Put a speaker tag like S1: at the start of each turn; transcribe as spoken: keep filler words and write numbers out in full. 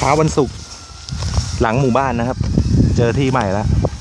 S1: ช้าวันศุกร์หลังหมู่บ้านนะครับเจอที่ใหม่แล้ว